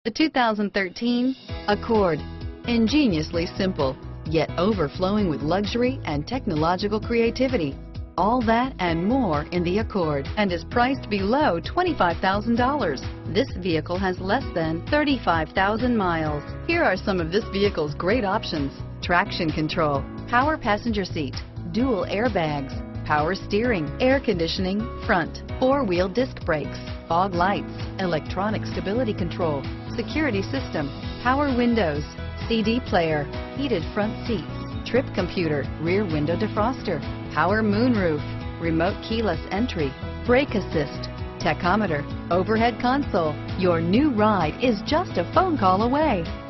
The 2013 Accord. Ingeniously simple, yet overflowing with luxury and technological creativity. All that and more in the Accord, and is priced below $25,000. This vehicle has less than 35,000 miles. Here are some of this vehicle's great options: traction control, power passenger seat, dual airbags, power steering, air conditioning, front, four-wheel disc brakes, fog lights, electronic stability control, security system, power windows, CD player, heated front seats, trip computer, rear window defroster, power moonroof, remote keyless entry, brake assist, tachometer, overhead console. Your new ride is just a phone call away.